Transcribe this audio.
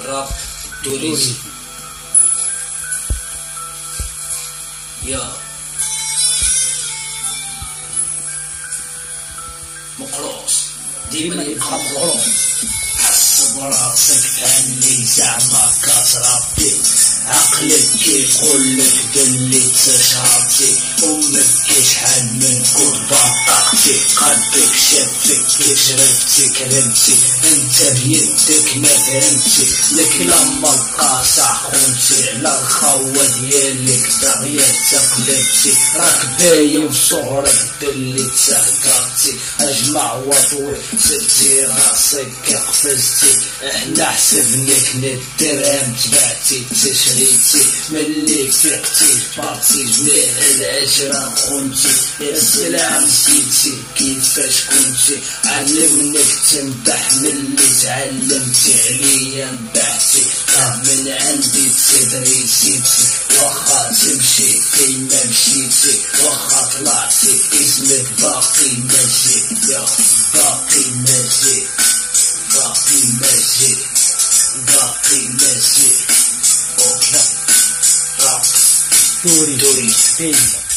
الراب التونسي. يا مقروس ديما يبقى مقروء. حسب راسك فهمني زعما كتربي، عقلك كيقولك بلي تشربتي، امك كشحال من كون بطاقتي، قلبك شافك كي شربتي كرمتي، انت بيدك ما فهمتي، لك لما القاصع خونتي، على الخوة ديالك دغيا تقلبتي، راك باين صغرك بلي تسكرتي، اجمع وطوي سبتي راسك قفزتي، احنا حسبنك الدرهم تبعتي تشريتي، ملي فيقتي جبرتي جميع العشرة خونتي، يا سلام نسيتي كيفاش كنتي، علمنك تمدح ملي تعلمتي عليا نبحتي، راه من عندي تصدري سيتي، واخا تمشي كيما مشيتي، واخا طلعتي اسمك باقي ماشي، يا باقي ماشي باقي ماشي باقي ماشي. راب تونسي.